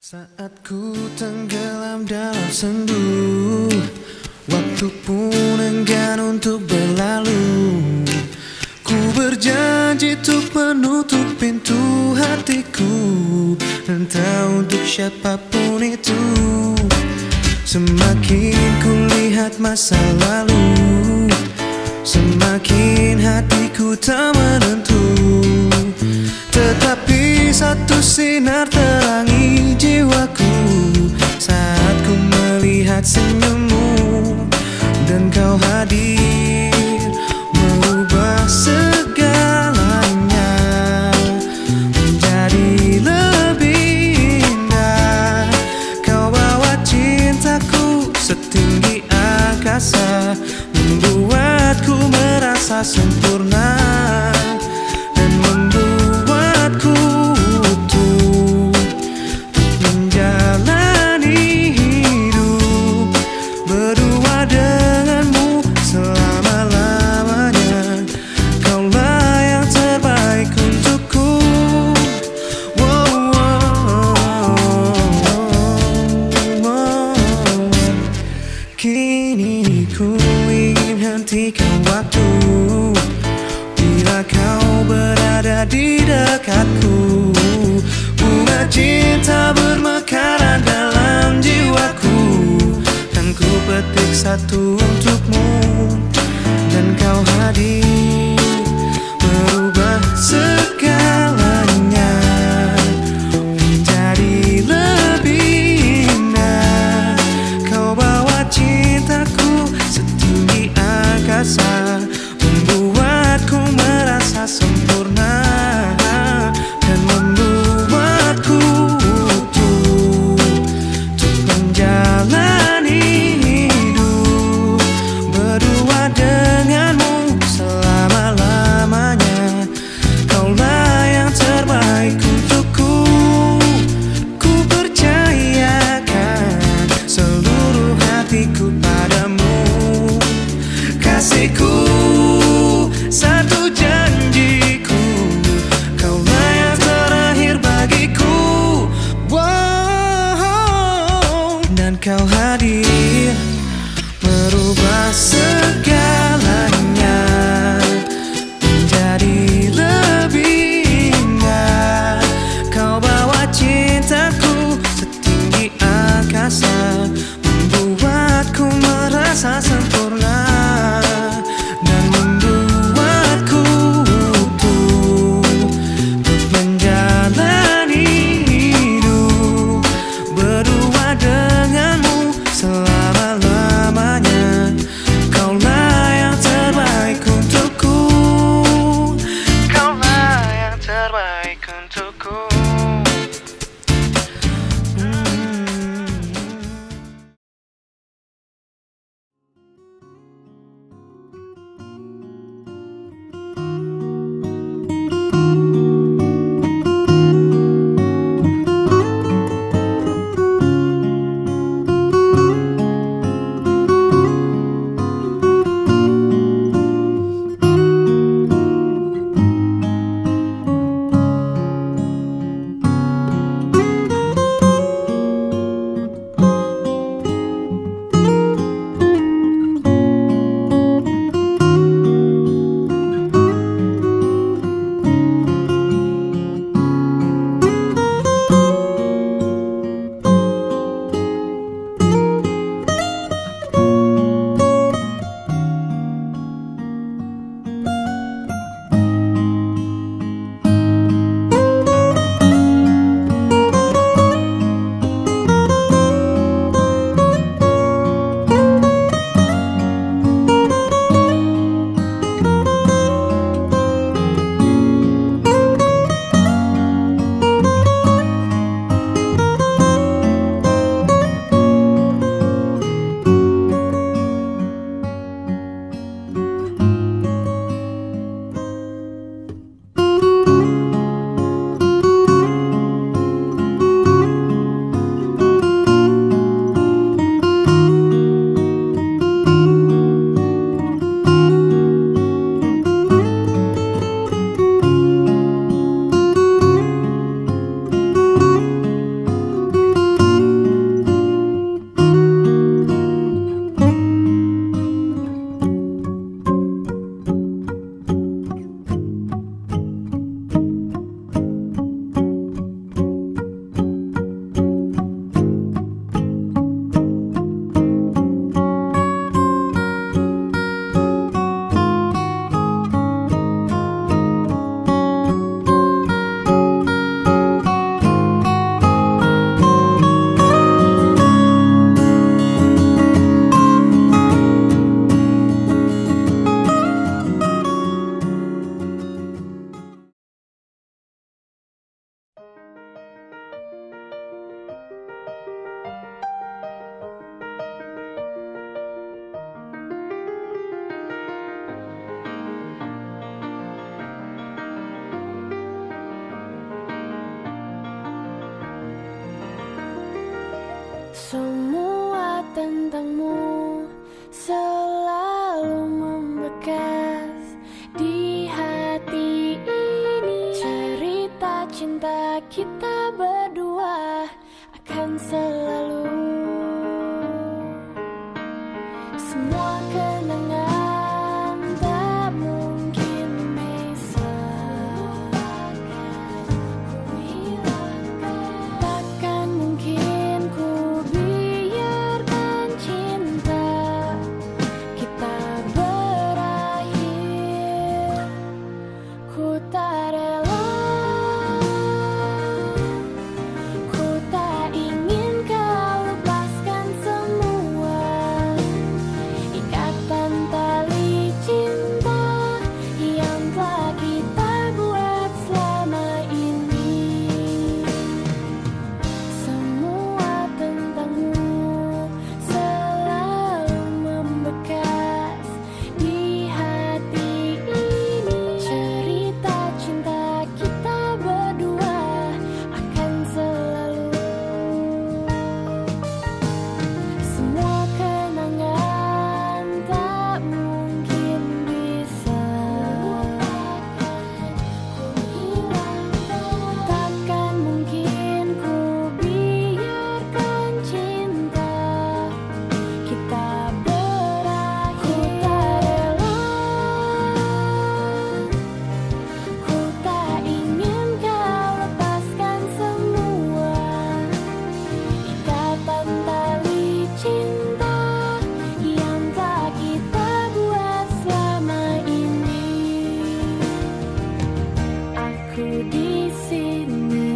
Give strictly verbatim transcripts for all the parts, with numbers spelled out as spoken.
Saat ku tenggelam dalam sendu, waktu pun enggan untuk berlalu. Ku berjanji untuk menutup pintu hatiku, entah untuk siapapun itu. Semakin ku lihat masa lalu, semakin hatiku tak menentu. Tetapi satu sinar terangi jiwaku saat ku melihat senyummu, dan kau hadir merubah segalanya menjadi lebih indah. Kau bawa cintaku setinggi angkasa, membuatku merasa sempurna dan membuatku utuh untuk menjalani hidup berdua denganmu selama-lamanya. Kaulah yang terbaik untukku. Wow, wow, wow. Kini ku ingin hentikan waktu bila kau berada di dekatku. Bunga cinta bermekaran dalam jiwaku, kan ku petik satu untukmu, dan kau hadir merubah segalanya menjadi lebih indah. Kau bawa cintaku setinggi angkasa, membuatku merasa sempurna dan membuatku utuh untuk menjalani hidup berdua denganmu selama-lamanya. Kaulah yang terbaik untukku. Ku percayakan seluruh hatiku padamu, kasihku. Satu janjiku, kaulah yang terakhir bagiku. Wow, dan kau hadir merubah segalanya menjadi lebih indah. Kau bawa cintaku setinggi angkasa, membuatku merasa sempurna dan membuatku utuh untuk menjalani hidup berdua denganmu selama Semua tentangmu selalu membekas di hati ini. Cerita cinta kita berdua akan selalu, semua kenangan tak mungkin bisa ku hilangkan. Takkan mungkin ku biarkan cinta kita berakhir. Ku tak rela, ku tak ingin kau lepaskan semua ikatan tali cinta yang telah kita buat selama ini. Semua tentangmu selalu membekas di hati ini. Cerita cinta kita berdua akan selalu, semua kenangan tak mungkin bisa ku hilangkan. Takkan mungkin ku biarkan cinta kita berakhir. Ku tak rela, ku tak ingin kau lepaskan semua ikatan tali cinta yang telah kita buat selama ini. Aku di sini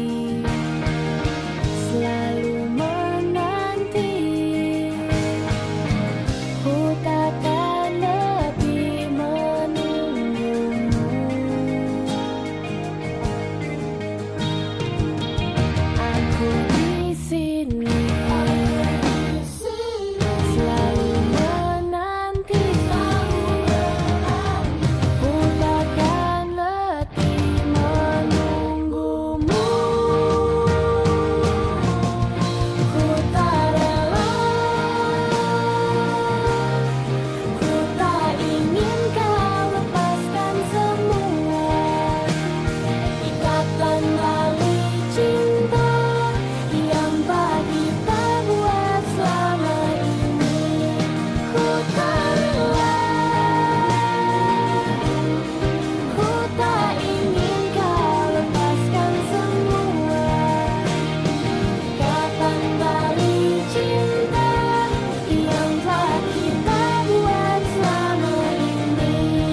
selalu menanti, ku takkan lebih menunggumu. Aku di sini selalu menanti, ku takkan letih menunggumu. Ku tak rela, ku tak ingin kau lepaskan semua ikatan tali cinta yang telah kita buat selama ini. Ku tak rela, ku tak ingin kau lepaskan semua ikatan tali cinta yang telah kita buat selama ini.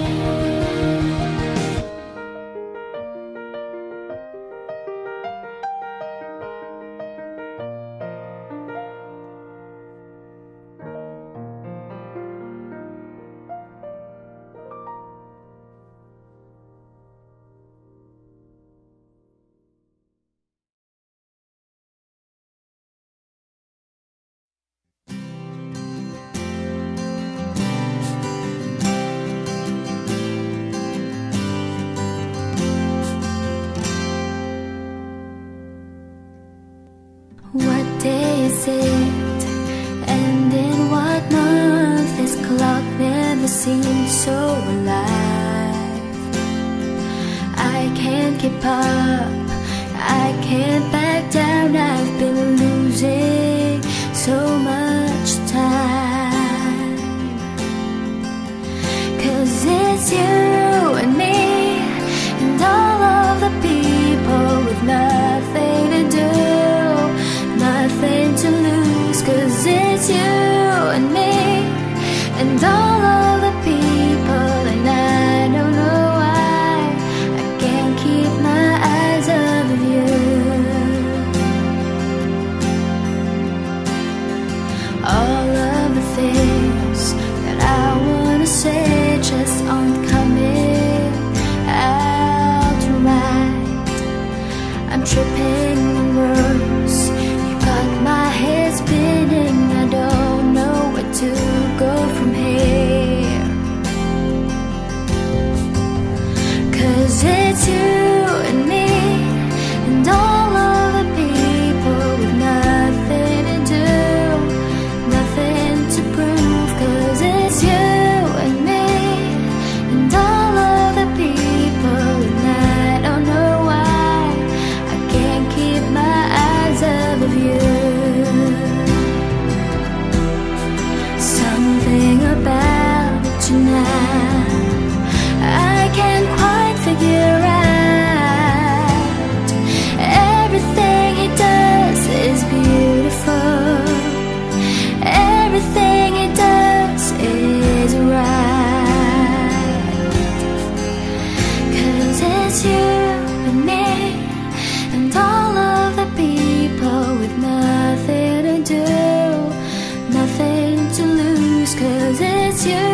What day is it? And in what month? This clock never seems so alive. I can't keep up, I can't back down. I've been losing so much time. Cause it's you and me and all of the people with nothing to do, nothing to lose. Cause it's you and me and all of the people, and I don't know why I can't keep my eyes off of you. of you. Something about you now I can't quite figure out. Everything he does is beautiful. Everything he does is right. 'Cause it's you and me and all of the people with nothing to do, nothing to lose. 'Cause it's you